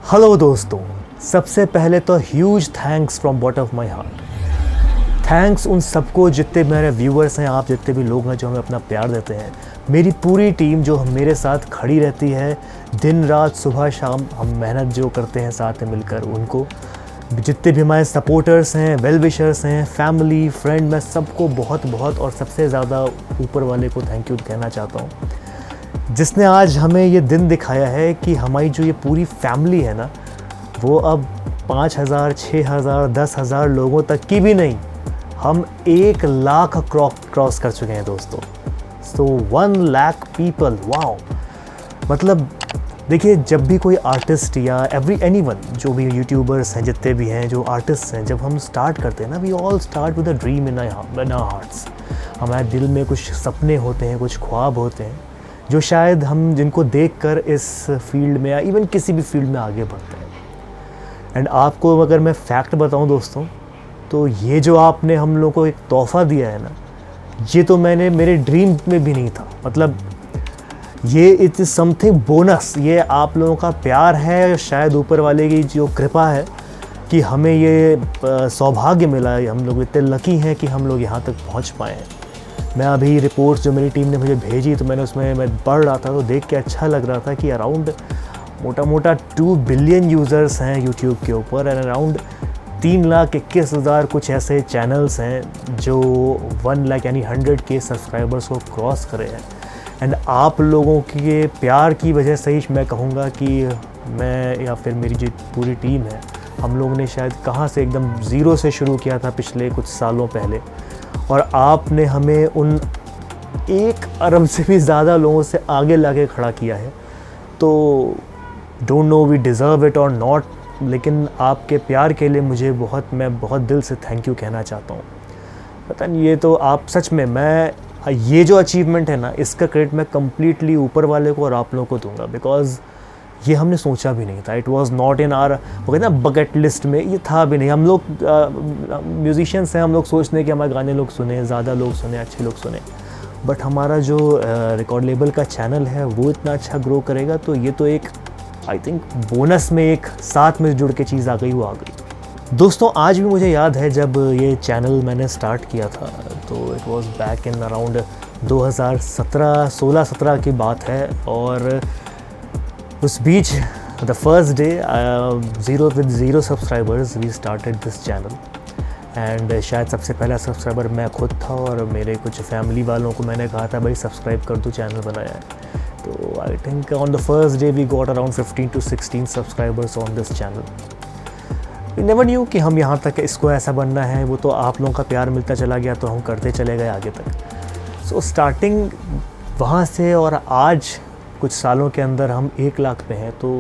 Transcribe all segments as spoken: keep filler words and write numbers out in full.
Hello दोस्तों, सबसे पहले तो huge thanks from bottom of my heart. Thanks उन सबको, जितने मेरे व्यूअर्स हैं, आप जितने भी लोग हैं जो हमें अपना प्यार देते हैं। मेरी पूरी टीम जो मेरे साथ खड़ी रहती है दिन रात सुबह शाम, हम मेहनत जो करते हैं साथ में मिलकर, उनको, जितने भी हमारे सपोर्टर्स हैं, वेल विशर्स हैं, फैमिली फ्रेंड, मैं सबको बहुत बहुत और सबसे ज़्यादा ऊपर वाले को थैंक यू कहना चाहता हूँ, जिसने आज हमें ये दिन दिखाया है कि हमारी जो ये पूरी फैमिली है ना, वो अब पाँच हज़ार छः हज़ार दस हज़ार लोगों तक की भी नहीं, हम एक लाख क्रॉस कर चुके हैं दोस्तों। So one lakh people, wow. मतलब देखिए, जब भी कोई आर्टिस्ट या एवरी एनीवन, जो भी यूट्यूबर्स हैं, जितने भी हैं, जो आर्टिस्ट हैं, जब हम स्टार्ट करते हैं ना, we all start with a dream in our hearts. हमारे दिल में कुछ सपने होते हैं, कुछ ख्वाब होते हैं, जो शायद हम जिनको देखकर इस फील्ड में या इवन किसी भी फील्ड में आगे बढ़ते हैं। एंड आपको अगर मैं फैक्ट बताऊं दोस्तों, तो ये जो आपने हम लोगों को एक तोहफ़ा दिया है ना, ये तो मैंने मेरे ड्रीम में भी नहीं था। मतलब ये इट इज़ समथिंग बोनस। ये आप लोगों का प्यार है, शायद ऊपर वाले की जो कृपा है कि हमें ये सौभाग्य मिला है। हम लोग इतने लकी हैं कि हम लोग यहाँ तक पहुँच पाए हैं। मैं अभी रिपोर्ट्स जो मेरी टीम ने मुझे भेजी, तो मैंने उसमें मैं पढ़ रहा था, तो देख के अच्छा लग रहा था कि अराउंड मोटा मोटा टू बिलियन यूज़र्स हैं यूट्यूब के ऊपर, एंड अराउंड तीन लाख इक्कीस हज़ार कुछ ऐसे चैनल्स हैं जो वन लाख यानी हंड्रेड के सब्सक्राइबर्स को क्रॉस करे हैं। एंड आप लोगों के प्यार की वजह से ही मैं कहूँगा कि मैं या फिर मेरी जो पूरी टीम है, हम लोगों ने शायद कहाँ से एकदम ज़ीरो से शुरू किया था पिछले कुछ सालों पहले, और आपने हमें उन एक अरब से भी ज़्यादा लोगों से आगे लाके खड़ा किया है। तो don't know we deserve it or not, लेकिन आपके प्यार के लिए मुझे बहुत मैं बहुत दिल से थैंक यू कहना चाहता हूँ। पता नहीं, ये तो आप सच में, मैं ये जो अचीवमेंट है ना, इसका क्रेडिट मैं कम्प्लीटली ऊपर वाले को और आप लोगों को दूंगा, बिकॉज़ ये हमने सोचा भी नहीं था। It was not in our, वो कहते हैं ना, बकेट लिस्ट में, ये था भी नहीं। हम लोग म्यूजिशियंस हैं, हम लोग सोचते हैं कि हमारे गाने लोग सुने, ज़्यादा लोग सुने, अच्छे लोग सुने, बट हमारा जो रिकॉर्ड uh, लेबल का चैनल है वो इतना अच्छा ग्रो करेगा, तो ये तो एक आई थिंक बोनस में एक साथ में जुड़ के चीज़ आ गई, वो आ गई। दोस्तों, आज भी मुझे याद है जब ये चैनल मैंने स्टार्ट किया था, तो it was back in around दो हज़ार सत्रह सोलह सत्रह की बात है, और उस बीच the first day zero with zero subscribers we started this channel. And शायद सबसे पहला सब्सक्राइबर मैं खुद था, और मेरे कुछ फैमिली वालों को मैंने कहा था, भाई सब्सक्राइब कर दो, चैनल बनाया है। तो I think on the first day we got around fifteen to sixteen subscribers on this channel. We never knew कि हम यहाँ तक इसको ऐसा बनना है, वो तो आप लोगों का प्यार मिलता चला गया, तो हम करते चले गए आगे तक। सो स्टार्टिंग वहाँ से और आज कुछ सालों के अंदर हम एक लाख पे हैं, तो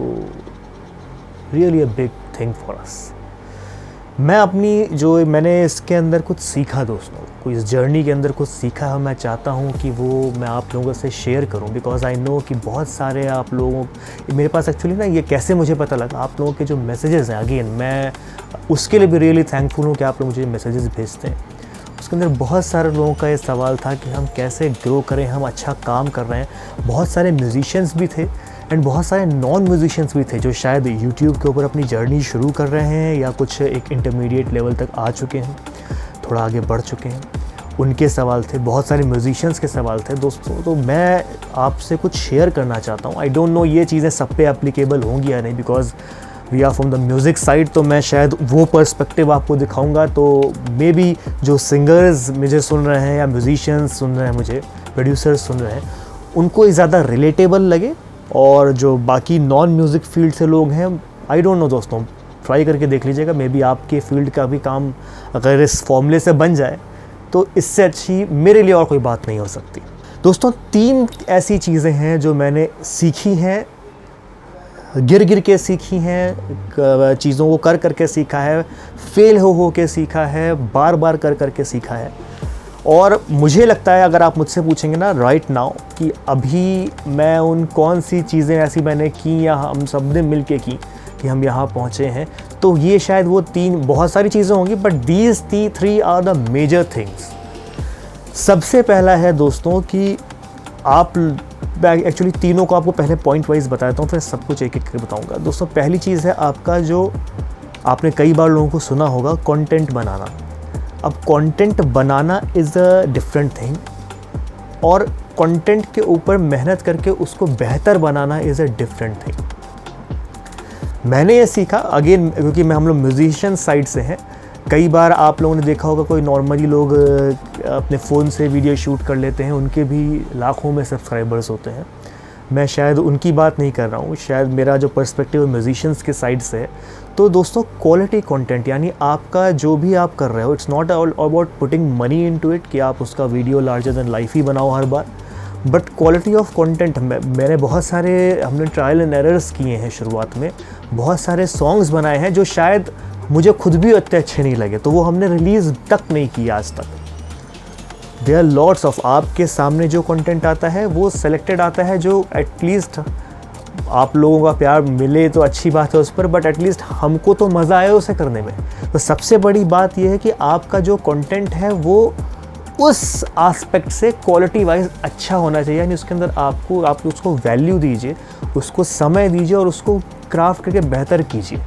really a big thing for us. मैं अपनी जो मैंने इसके अंदर कुछ सीखा दोस्तों, कोई इस जर्नी के अंदर कुछ सीखा है, मैं चाहता हूँ कि वो मैं आप लोगों से शेयर करूँ, बिकॉज़ आई नो कि बहुत सारे आप लोगों, मेरे पास एक्चुअली ना, ये कैसे मुझे पता लगा, आप लोगों के जो मैसेजेस हैं, अगेन मैं उसके लिए भी रियली थैंकफुल हूँ कि आप लोग मुझे मैसेजेस भेजते हैं। उसके अंदर बहुत सारे लोगों का ये सवाल था कि हम कैसे ग्रो करें, हम अच्छा काम कर रहे हैं। बहुत सारे म्यूजिशियंस भी थे एंड बहुत सारे नॉन म्यूजिशियंस भी थे जो शायद यूट्यूब के ऊपर अपनी जर्नी शुरू कर रहे हैं, या कुछ एक इंटरमीडिएट लेवल तक आ चुके हैं, थोड़ा आगे बढ़ चुके हैं। उनके सवाल थे, बहुत सारे म्यूजिशियंस के सवाल थे दोस्तों। तो मैं आपसे कुछ शेयर करना चाहता हूँ। आई डोंट नो ये चीज़ें सब पे एप्लीकेबल होंगी या नहीं, because we are from the music side, तो मैं शायद वो पर्सपेक्टिव आपको दिखाऊंगा। तो मे बी जो सिंगर्स मुझे सुन रहे हैं या म्यूजिशियंस सुन रहे हैं, मुझे प्रोड्यूसर्स सुन रहे हैं, उनको ज़्यादा रिलेटेबल लगे, और जो बाकी नॉन म्यूज़िक फील्ड से लोग हैं, आई डोंट नो दोस्तों, ट्राई करके देख लीजिएगा। मे बी आपके फील्ड का भी काम अगर इस फॉर्मूले से बन जाए, तो इससे अच्छी मेरे लिए और कोई बात नहीं हो सकती। दोस्तों, तीन ऐसी चीज़ें हैं जो मैंने सीखी हैं, गिर गिर के सीखी हैं, चीज़ों को कर करके सीखा है, फेल हो हो के सीखा है, बार बार कर करके सीखा है। और मुझे लगता है, अगर आप मुझसे पूछेंगे ना राइट नाउ कि अभी मैं उन कौन सी चीज़ें ऐसी मैंने की या हम सब ने मिल के की कि हम यहाँ पहुँचे हैं, तो ये शायद वो तीन, बहुत सारी चीज़ें होंगी, बट दीज ती three are the major things. सबसे पहला है दोस्तों कि आप एक्चुअली तीनों को आपको पहले पॉइंट वाइज बता देता हूँ, फिर सब कुछ एक एक करके बताऊँगा। दोस्तों पहली चीज़ है आपका, जो आपने कई बार लोगों को सुना होगा, कंटेंट बनाना। अब कंटेंट बनाना इज़ अ डिफरेंट थिंग, और कंटेंट के ऊपर मेहनत करके उसको बेहतर बनाना इज़ अ डिफरेंट थिंग। मैंने ये सीखा अगेन, क्योंकि मैं हम लोग म्यूजिशियन साइड से हैं। कई बार आप लोगों ने देखा होगा, कोई नॉर्मली लोग अपने फ़ोन से वीडियो शूट कर लेते हैं, उनके भी लाखों में सब्सक्राइबर्स होते हैं। मैं शायद उनकी बात नहीं कर रहा हूँ, शायद मेरा जो पर्सपेक्टिव म्यूजिशियंस के साइड से है। तो दोस्तों क्वालिटी कंटेंट, यानी आपका जो भी आप कर रहे हो, it's not all about putting money into it कि आप उसका वीडियो लार्जर देन लाइफ ही बनाओ हर बार, बट क्वालिटी ऑफ कंटेंट। मैंने बहुत सारे, हमने ट्रायल एंड एरर्स किए हैं शुरुआत में, बहुत सारे सॉन्ग्स बनाए हैं जो शायद मुझे खुद भी इतने अच्छे नहीं लगे, तो वो हमने रिलीज़ तक नहीं किया आज तक। देयर आर लॉट्स ऑफ, आपके सामने जो कंटेंट आता है वो सेलेक्टेड आता है, जो एटलीस्ट आप लोगों का प्यार मिले तो अच्छी बात है उस पर, बट एटलीस्ट हमको तो मज़ा आए उसे करने में। तो सबसे बड़ी बात यह है कि आपका जो कंटेंट है वो उस एस्पेक्ट से क्वालिटी वाइज अच्छा होना चाहिए, यानी उसके अंदर आपको आप उसको वैल्यू दीजिए, उसको समय दीजिए और उसको क्राफ्ट करके बेहतर कीजिए।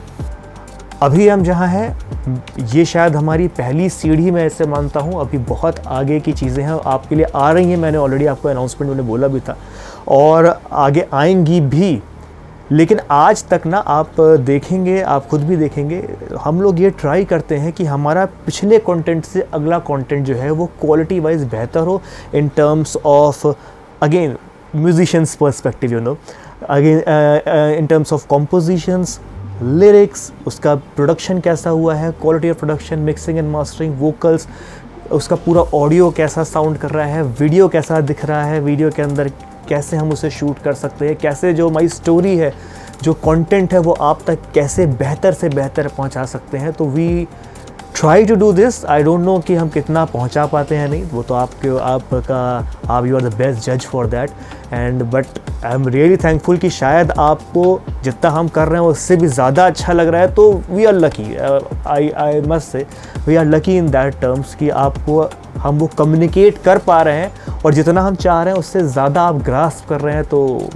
अभी हम जहाँ हैं, ये शायद हमारी पहली सीढ़ी, मैं ऐसे मानता हूँ। अभी बहुत आगे की चीज़ें हैं आपके लिए आ रही हैं, मैंने ऑलरेडी आपको अनाउंसमेंट में बोला भी था, और आगे आएंगी भी। लेकिन आज तक ना आप देखेंगे, आप खुद भी देखेंगे, हम लोग ये ट्राई करते हैं कि हमारा पिछले कंटेंट से अगला कंटेंट जो है वो क्वालिटी वाइज बेहतर हो, in terms of again musicians perspective, you know, again in terms of compositions, lyrics, उसका प्रोडक्शन कैसा हुआ है, quality of production, mixing and mastering, vocals, उसका पूरा ऑडियो कैसा साउंड कर रहा है, वीडियो कैसा दिख रहा है, वीडियो के अंदर कैसे हम उसे शूट कर सकते हैं, कैसे जो हमारी स्टोरी है, जो कंटेंट है वो आप तक कैसे बेहतर से बेहतर पहुंचा सकते हैं। तो we try to do this. I don't know कि हम कितना पहुंचा पाते हैं, नहीं, वो तो आपके आपका आप यू आर द बेस्ट जज for that, and but I am really thankful कि शायद आपको जितना हम कर रहे हैं उससे भी ज़्यादा अच्छा लग रहा है। तो we are lucky, I I must say we are lucky in that terms कि आपको हम वो कम्युनिकेट कर पा रहे हैं, और जितना हम चाह रहे हैं उससे ज़्यादा आप ग्रास्प कर रहे हैं, तो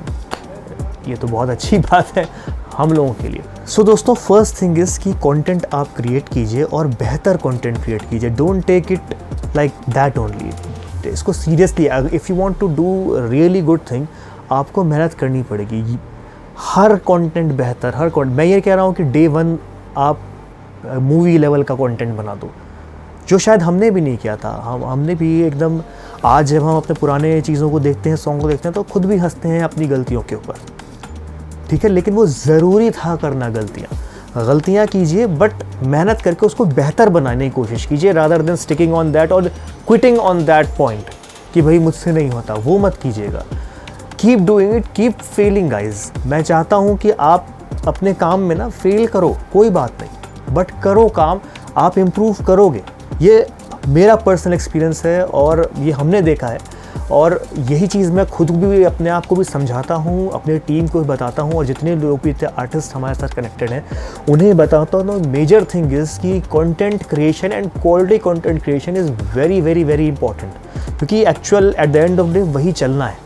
ये तो बहुत अच्छी बात है हम लोगों के लिए। सो so, दोस्तों फर्स्ट थिंग इज़ कि कंटेंट आप क्रिएट कीजिए और बेहतर कंटेंट क्रिएट कीजिए। Don't take it like that only, इसको seriously. If you want to do really good thing, आपको मेहनत करनी पड़ेगी। हर कंटेंट बेहतर, हर कंटेंट, मैं ये कह रहा हूँ कि डे वन आप मूवी लेवल का कंटेंट बना दो, जो शायद हमने भी नहीं किया था। हम हमने भी एकदम, आज जब हम अपने पुराने चीज़ों को देखते हैं, सॉन्ग को देखते हैं, तो खुद भी हंसते हैं अपनी गलतियों के ऊपर, ठीक है। लेकिन वो ज़रूरी था करना, गलतियाँ गलतियाँ कीजिए, बट मेहनत करके उसको बेहतर बनाने की कोशिश कीजिए, rather than sticking on that और क्विटिंग ऑन दैट पॉइंट कि भाई मुझसे नहीं होता, वो मत कीजिएगा। Keep doing it, keep failing guys. मैं चाहता हूँ कि आप अपने काम में ना फेल करो, कोई बात नहीं, बट करो काम, आप इम्प्रूव करोगे। ये मेरा पर्सनल एक्सपीरियंस है और ये हमने देखा है, और यही चीज़ मैं खुद भी अपने आप को भी समझाता हूँ, अपने टीम को भी बताता हूँ, और जितने लोग भी इतने आर्टिस्ट हमारे साथ कनेक्टेड हैं उन्हें बताता हूँ। मेजर थिंग इज़ कि content creation and quality content creation is very very very important, क्योंकि actual at the end of day वही चलना है।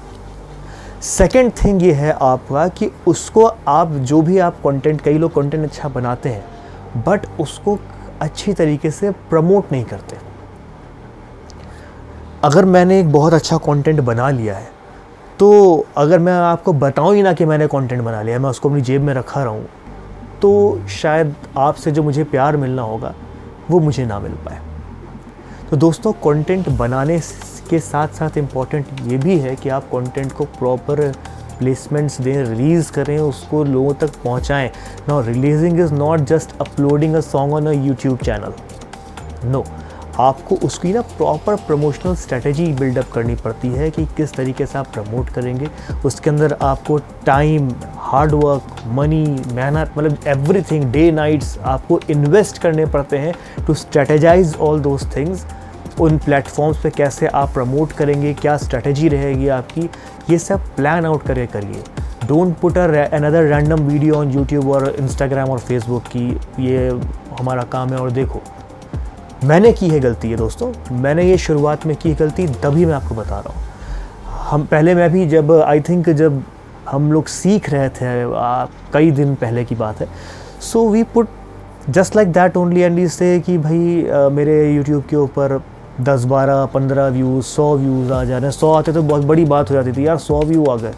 सेकेंड थिंग ये है आपका कि उसको आप जो भी आप कंटेंट, कई लोग कंटेंट अच्छा बनाते हैं बट उसको अच्छी तरीके से प्रमोट नहीं करते। अगर मैंने एक बहुत अच्छा कंटेंट बना लिया है, तो अगर मैं आपको बताऊं ही ना कि मैंने कंटेंट बना लिया, मैं उसको अपनी जेब में रखा रहा हूँ, तो शायद आपसे जो मुझे प्यार मिलना होगा वो मुझे ना मिल पाए। तो दोस्तों कंटेंट बनाने के साथ साथ इम्पॉर्टेंट ये भी है कि आप कंटेंट को प्रॉपर प्लेसमेंट्स दें, रिलीज़ करें, उसको लोगों तक पहुंचाएं। Now releasing is not just uploading a song on a YouTube channel, no, आपको उसकी ना प्रॉपर प्रमोशनल स्ट्रेटजी बिल्डअप करनी पड़ती है कि किस तरीके से आप प्रमोट करेंगे। उसके अंदर आपको टाइम, हार्ड वर्क, मनी, मेहनत, मतलब एवरीथिंग, डे नाइट्स आपको इन्वेस्ट करने पड़ते हैं to strategize all those things. उन प्लेटफॉर्म्स पे कैसे आप प्रमोट करेंगे, क्या स्ट्रेटजी रहेगी आपकी, ये सब प्लान आउट करके करिए। Don't put another random video on YouTube और इंस्टाग्राम और फेसबुक की ये हमारा काम है और देखो। मैंने की है गलती है दोस्तों, मैंने ये शुरुआत में की गलती, तभी मैं आपको बता रहा हूँ। हम पहले मैं भी जब आई थिंक जब हम लोग सीख रहे थे आ, कई दिन पहले की बात है, so we put just like that only and we say कि भाई आ, मेरे यूट्यूब के ऊपर दस बारह पंद्रह व्यूज़ सौ व्यूज़ आ जा रहे हैं। सौ आते तो बहुत बड़ी बात हो जाती थी यार, सौ व्यू आ गए।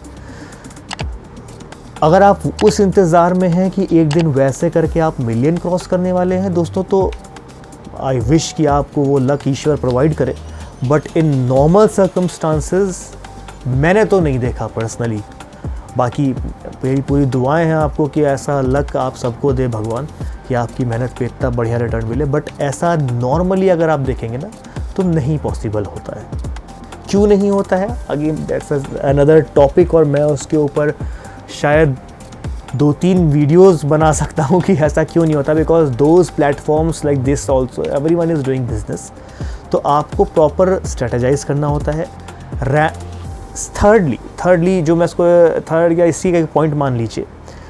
अगर आप उस इंतज़ार में हैं कि एक दिन वैसे करके आप मिलियन क्रॉस करने वाले हैं दोस्तों, तो आई विश कि आपको वो लक ईश्वर प्रोवाइड करे, बट इन नॉर्मल सर्कमस्टांसेस मैंने तो नहीं देखा पर्सनली। बाकी मेरी पूरी दुआएं हैं आपको कि ऐसा लक आप सबको दे भगवान कि आपकी मेहनत पे इतना बढ़िया रिटर्न मिले, बट ऐसा नॉर्मली अगर आप देखेंगे ना तो नहीं पॉसिबल होता है। क्यों नहीं होता है, अगेन दैट्स अनदर टॉपिक, और मैं उसके ऊपर शायद दो तीन वीडियोस बना सकता हूँ कि ऐसा क्यों नहीं होता। Because those platforms like this also everyone is doing business, तो आपको प्रॉपर स्ट्रेटेजाइज करना होता है। थर्डली थर्डली जो मैं इसको थर्ड या इसी का एक पॉइंट मान लीजिए,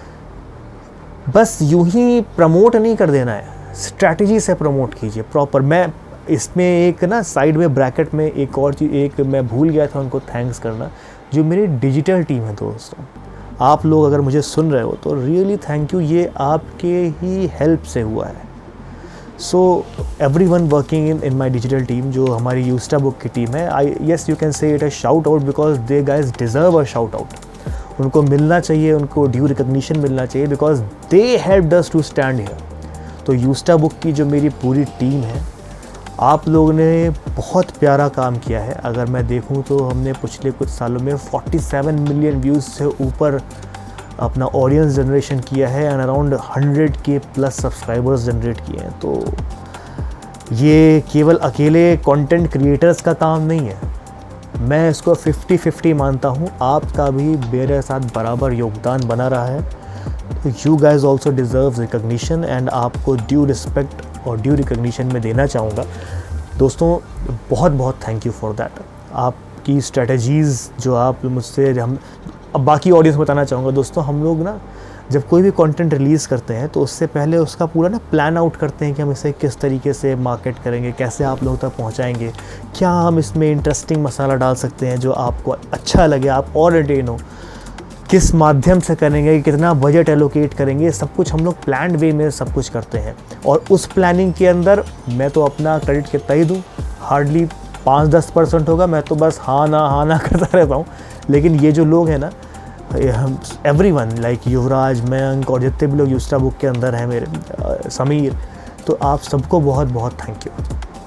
बस यूं ही प्रमोट नहीं कर देना है, स्ट्रैटेजी से प्रमोट कीजिए प्रॉपर। मैं इसमें एक ना साइड में ब्रैकेट में एक और चीज़ एक मैं भूल गया था उनको थैंक्स करना, जो मेरी डिजिटल टीम है दोस्तों। आप लोग अगर मुझे सुन रहे हो तो रियली थैंक यू, ये आपके ही हेल्प से हुआ है। So every one working in in my digital team, जो हमारी यूस्टा बुक की टीम है, I yes you can say it a shout out because they guys deserve a shout out. उनको मिलना चाहिए, उनको ड्यू रिकग्निशन मिलना चाहिए because they helped us to stand here. तो यूस्टा बुक की जो मेरी पूरी टीम है, आप लोगों ने बहुत प्यारा काम किया है। अगर मैं देखूं तो हमने पिछले कुछ सालों में सैंतालीस मिलियन व्यूज़ से ऊपर अपना ऑडियंस जनरेशन किया है and around hundred K plus subscribers generate किए हैं। तो ये केवल अकेले कंटेंट क्रिएटर्स का काम नहीं है, मैं इसको फिफ्टी फिफ्टी मानता हूँ। आपका भी मेरे साथ बराबर योगदान बना रहा है। तो you guys also deserve recognition and आपको ड्यू रिस्पेक्ट और ड्यू रिकग्निशन में देना चाहूँगा दोस्तों। बहुत बहुत थैंक यू फॉर दैट। आपकी स्ट्रेटजीज़ जो आप मुझसे हम अब बाकी ऑडियंस को बताना चाहूँगा दोस्तों, हम लोग ना जब कोई भी कंटेंट रिलीज़ करते हैं तो उससे पहले उसका पूरा ना प्लान आउट करते हैं कि हम इसे किस तरीके से मार्केट करेंगे, कैसे आप लोगों तक पहुँचाएंगे, क्या हम इसमें इंटरेस्टिंग मसाला डाल सकते हैं जो आपको अच्छा लगे, आप और एंटरटेन हो, किस माध्यम से करेंगे, कितना बजट एलोकेट करेंगे, सब कुछ हम लोग प्लान्ड वे में सब कुछ करते हैं। और उस प्लानिंग के अंदर मैं तो अपना क्रेडिट कितना ही दूँ, हार्डली पाँच दस परसेंट होगा, मैं तो बस हाँ ना हाँ ना करता रहता हूँ। लेकिन ये जो लोग हैं ना, every one like Yuvraj, Mayank और जितने भी लोग यूस्टा बुक के अंदर हैं, मेरे समीर, तो आप सबको बहुत बहुत थैंक यू।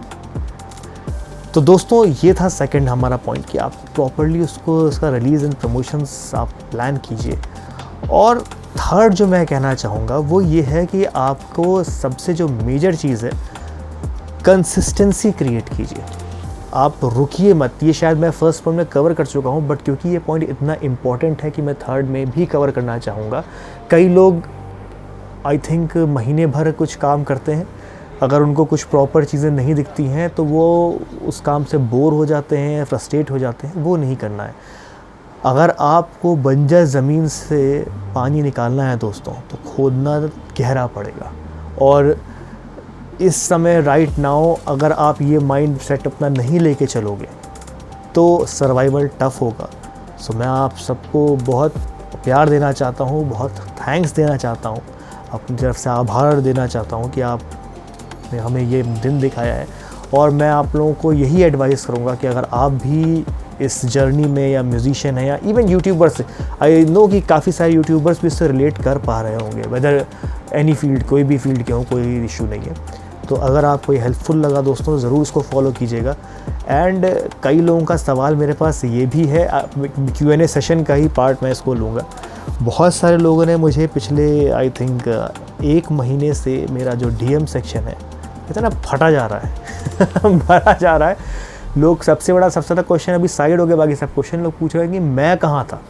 तो दोस्तों ये था सेकंड हमारा पॉइंट कि आप प्रॉपरली उसको उसका रिलीज़ एंड प्रमोशंस आप प्लान कीजिए। और थर्ड जो मैं कहना चाहूँगा वो ये है कि आपको सबसे जो मेजर चीज़ है, कंसिस्टेंसी क्रिएट कीजिए। आप रुकिए मत। ये शायद मैं फर्स्ट पॉइंट में कवर कर चुका हूँ, बट क्योंकि ये पॉइंट इतना इम्पॉर्टेंट है कि मैं थर्ड में भी कवर करना चाहूँगा। कई लोग आई थिंक महीने भर कुछ काम करते हैं, अगर उनको कुछ प्रॉपर चीज़ें नहीं दिखती हैं तो वो उस काम से बोर हो जाते हैं, फ्रस्ट्रेट हो जाते हैं। वो नहीं करना है। अगर आपको बंजर ज़मीन से पानी निकालना है दोस्तों, तो खोदना गहरा पड़ेगा। और इस समय राइट नाउ अगर आप ये माइंड सेट अपना नहीं लेके चलोगे तो सर्वाइवल टफ़ होगा। सो मैं आप सबको बहुत प्यार देना चाहता हूँ, बहुत थैंक्स देना चाहता हूँ, अपनी तरफ से आभार देना चाहता हूँ कि आपने हमें ये दिन दिखाया है। और मैं आप लोगों को यही एडवाइस करूँगा कि अगर आप भी इस जर्नी में या म्यूजिशियन है या इवन यूट्यूबर्स, आई नो कि काफ़ी सारे यूट्यूबर्स भी इससे रिलेट कर पा रहे होंगे, वेदर एनी फील्ड, कोई भी फील्ड के हो, कोई इशू नहीं है। तो अगर आपको ये हेल्पफुल लगा दोस्तों, ज़रूर इसको फॉलो कीजिएगा। एंड कई लोगों का सवाल मेरे पास ये भी है, क्यू एन ए सेशन का ही पार्ट मैं इसको लूँगा। बहुत सारे लोगों ने मुझे पिछले आई थिंक एक महीने से मेरा जो डी एम सेक्शन है इतना फटा जा रहा है भरा जा रहा है। लोग सबसे बड़ा सबसे ज़्यादा क्वेश्चन अभी साइड हो गया, बाकी सब क्वेश्चन लोग पूछ रहे हैं कि मैं कहाँ था,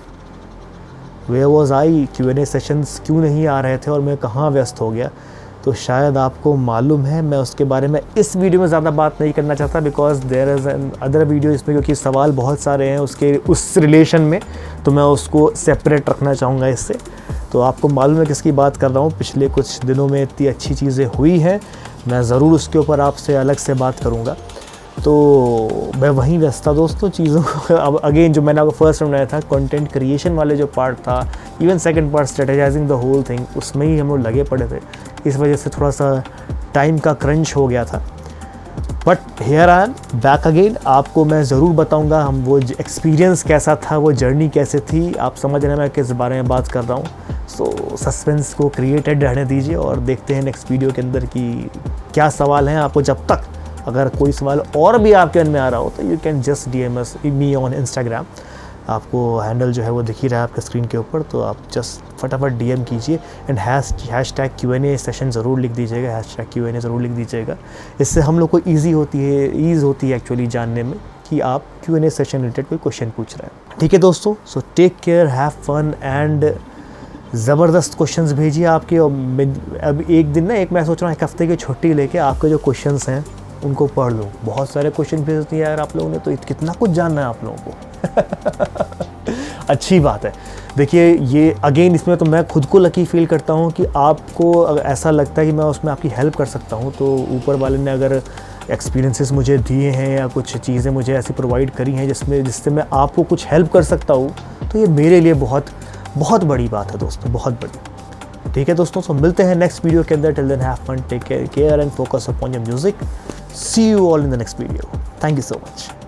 where was I, Q and A sessions क्यों नहीं आ रहे थे और मैं कहाँ व्यस्त हो गया। तो शायद आपको मालूम है, मैं उसके बारे में इस वीडियो में ज़्यादा बात नहीं करना चाहता because there is an other video इसमें, क्योंकि सवाल बहुत सारे हैं उसके उस रिलेशन में, तो मैं उसको सेपरेट रखना चाहूँगा इससे। तो आपको मालूम है किसकी बात कर रहा हूँ। पिछले कुछ दिनों में इतनी अच्छी चीज़ें हुई हैं, मैं ज़रूर उसके ऊपर आपसे अलग से बात करूँगा। तो मैं वहीं व्यस्त था दोस्तों चीज़ों को। अब अगेन जो मैंने आपको फर्स्ट बनाया था कंटेंट क्रिएशन वाले जो पार्ट था, even second part strategizing the whole thing, उसमें ही हम लोग लगे पड़े थे। इस वजह से थोड़ा सा टाइम का क्रंच हो गया था। But here I am back again. आपको मैं ज़रूर बताऊंगा हम वो एक्सपीरियंस कैसा था, वो जर्नी कैसे थी। आप समझ रहे हैं मैं किस बारे में बात कर रहा हूँ। सो सस्पेंस को क्रिएटेड रहने दीजिए और देखते हैं नेक्स्ट वीडियो के अंदर कि क्या सवाल हैं आपको। जब तक अगर कोई सवाल और भी आपके मन में आ रहा हो तो you can just D M S me on Instagram. आपको हैंडल जो है वो दिख ही रहा है आपके स्क्रीन के ऊपर, तो आप जस्ट फटाफट डीएम कीजिए and hash hashtag Q and A session ज़रूर लिख दीजिएगा, hashtag Q and A ज़रूर लिख दीजिएगा। इससे हम लोग को ईजी होती है ईज़ होती है एक्चुअली जानने में कि आप Q and A session related कोई क्वेश्चन पूछ रहे हैं। ठीक है दोस्तों, so take care, have fun and ज़बरदस्त क्वेश्चंस भेजिए आपके। और अब एक दिन ना एक मैं सोच रहा हूँ एक हफ्ते की छुट्टी लेके आपके जो क्वेश्चंस हैं उनको पढ़ लूँ। बहुत सारे क्वेश्चन भेज दिए यार आप लोगों ने, तो कितना कुछ जानना है आप लोगों को। अच्छी बात है। देखिए ये अगेन इसमें तो मैं खुद को लकी फील करता हूँ कि आपको अगर ऐसा लगता है कि मैं उसमें आपकी हेल्प कर सकता हूँ, तो ऊपर वाले ने अगर एक्सपीरियंसेस मुझे दिए हैं या कुछ चीज़ें मुझे ऐसी प्रोवाइड करी हैं जिसमें जिससे मैं आपको कुछ हेल्प कर सकता हूँ, तो ये मेरे लिए बहुत बहुत बड़ी बात है दोस्तों, बहुत बड़ी। ठीक है दोस्तों, सो मिलते हैं नेक्स्ट वीडियो के अंदर। Till then have fun, take care care and focus upon your music. See you all in the next video. Thank you so much.